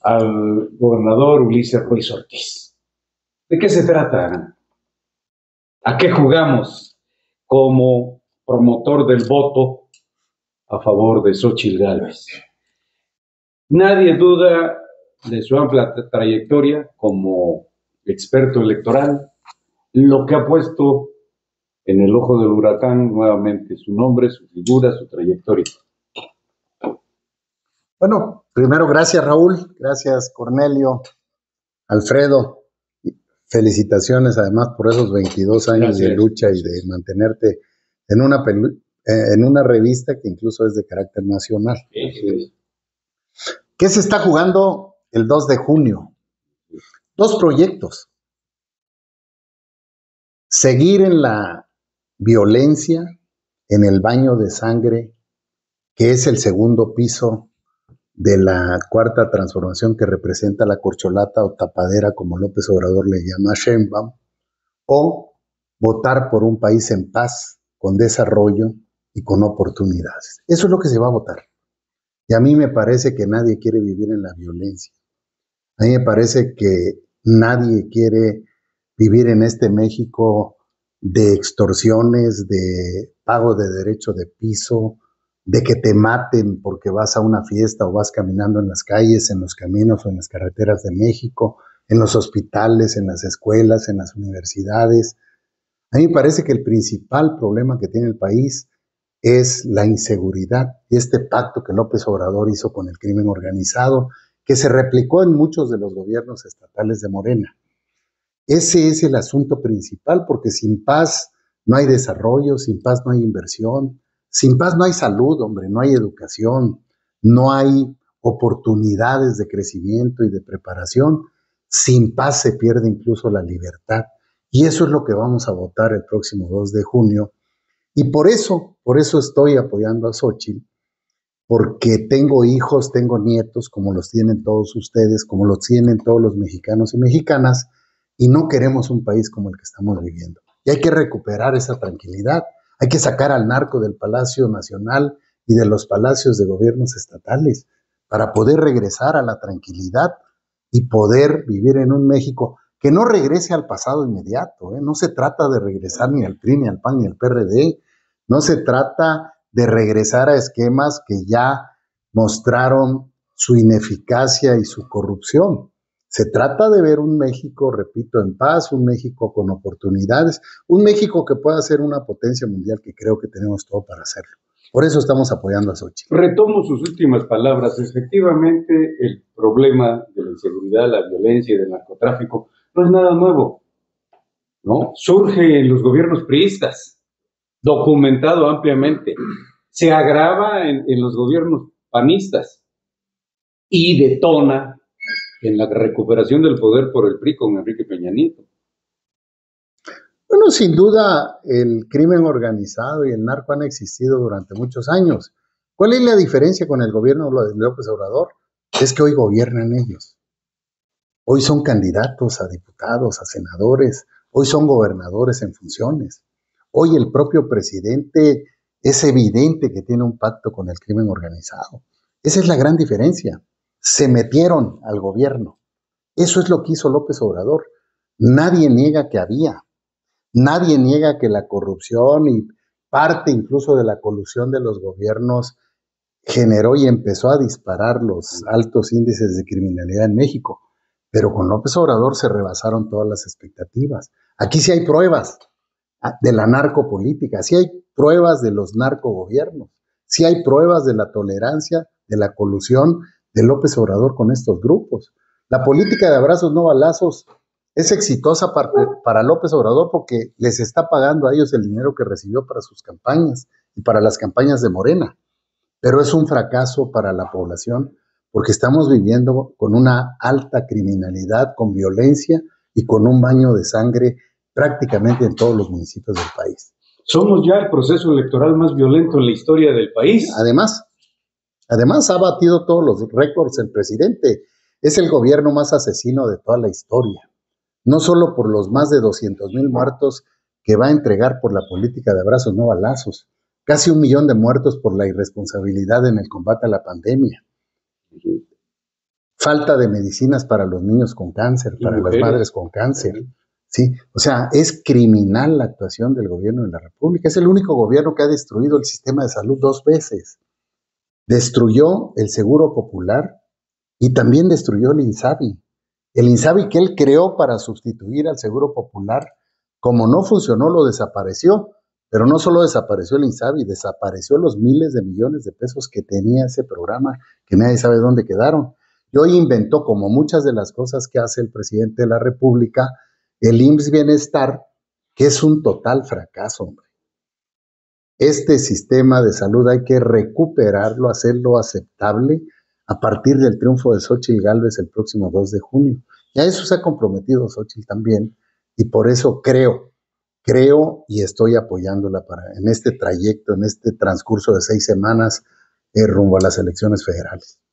al gobernador Ulises Ruiz Ortiz. ¿De qué se trata? ¿A qué jugamos como promotor del voto a favor de Xóchitl Gálvez? Nadie duda de su amplia trayectoria como experto electoral, lo que ha puesto en el ojo del huracán nuevamente su nombre, su figura, su trayectoria. Bueno, primero gracias Raúl, gracias Cornelio, Alfredo, felicitaciones además por esos 22 años de lucha y de mantenerte en una revista que incluso es de carácter nacional. ¿Qué se está jugando el 2 de junio? Dos proyectos. Seguir en la violencia, en el baño de sangre, que es el segundo piso de la cuarta transformación que representa la corcholata o tapadera, como López Obrador le llama a Sheinbaum, o votar por un país en paz, con desarrollo y con oportunidades. Eso es lo que se va a votar. Y a mí me parece que nadie quiere vivir en la violencia. A mí me parece que nadie quiere vivir en este México de extorsiones, de pago de derecho de piso, de que te maten porque vas a una fiesta o vas caminando en las calles, en los caminos o en las carreteras de México, en los hospitales, en las escuelas, en las universidades. A mí me parece que el principal problema que tiene el país es la inseguridad y este pacto que López Obrador hizo con el crimen organizado, que se replicó en muchos de los gobiernos estatales de Morena. Ese es el asunto principal, porque sin paz no hay desarrollo, sin paz no hay inversión, sin paz no hay salud, hombre, no hay educación, no hay oportunidades de crecimiento y de preparación. Sin paz se pierde incluso la libertad. Y eso es lo que vamos a votar el próximo 2 de junio. Y por eso estoy apoyando a Xóchitl, porque tengo hijos, tengo nietos, como los tienen todos ustedes, como los tienen todos los mexicanos y mexicanas, y no queremos un país como el que estamos viviendo. Y hay que recuperar esa tranquilidad, hay que sacar al narco del Palacio Nacional y de los palacios de gobiernos estatales para poder regresar a la tranquilidad y poder vivir en un México que no regrese al pasado inmediato. No se trata de regresar ni al PRI, ni al PAN, ni al PRD, no se trata de regresar a esquemas que ya mostraron su ineficacia y su corrupción. Se trata de ver un México, repito, en paz, un México con oportunidades, un México que pueda ser una potencia mundial, que creo que tenemos todo para hacerlo. Por eso estamos apoyando a Xóchitl. Retomo sus últimas palabras. Efectivamente, el problema de la inseguridad, la violencia y del narcotráfico no es nada nuevo, ¿no? Surge en los gobiernos priistas, documentado ampliamente. Se agrava en los gobiernos panistas y detona en la recuperación del poder por el PRI con Enrique Peña Nieto. Bueno, sin duda el crimen organizado y el narco han existido durante muchos años. ¿Cuál es la diferencia con el gobierno de López Obrador? Es que hoy gobiernan ellos. Hoy son candidatos a diputados, a senadores, hoy son gobernadores en funciones. Hoy el propio presidente es evidente que tiene un pacto con el crimen organizado. Esa es la gran diferencia. Se metieron al gobierno. Eso es lo que hizo López Obrador. Nadie niega que había. Nadie niega que la corrupción y parte incluso de la colusión de los gobiernos generó y empezó a disparar los altos índices de criminalidad en México. Pero con López Obrador se rebasaron todas las expectativas. Aquí sí hay pruebas de la narcopolítica, sí hay pruebas de los narcogobiernos, sí hay pruebas de la tolerancia, de la colusión de López Obrador con estos grupos. La política de abrazos no balazos es exitosa para López Obrador porque les está pagando a ellos el dinero que recibió para sus campañas y para las campañas de Morena. Pero es un fracaso para la población porque estamos viviendo con una alta criminalidad, con violencia y con un baño de sangre prácticamente en todos los municipios del país. Somos ya el proceso electoral más violento en la historia del país. Además ha batido todos los récords el presidente. Es el gobierno más asesino de toda la historia. No solo por los más de 200,000 muertos que va a entregar por la política de abrazos no balazos, casi 1 millón de muertos por la irresponsabilidad en el combate a la pandemia. falta de medicinas para los niños con cáncer, para las madres con cáncer. ¿Sí? O sea, es criminal la actuación del gobierno de la República. Es el único gobierno que ha destruido el sistema de salud 2 veces. Destruyó el Seguro Popular y también destruyó el INSABI. El INSABI que él creó para sustituir al Seguro Popular, como no funcionó, lo desapareció. Pero no solo desapareció el INSABI, desapareció los miles de millones de pesos que tenía ese programa, que nadie sabe dónde quedaron. Y hoy inventó, como muchas de las cosas que hace el presidente de la República, el IMSS Bienestar, que es un total fracaso, hombre. Este sistema de salud hay que recuperarlo, hacerlo aceptable a partir del triunfo de Xóchitl Gálvez el próximo 2 de junio. Y a eso se ha comprometido Xóchitl también, y por eso creo y estoy apoyándola en este trayecto, en este transcurso de 6 semanas rumbo a las elecciones federales.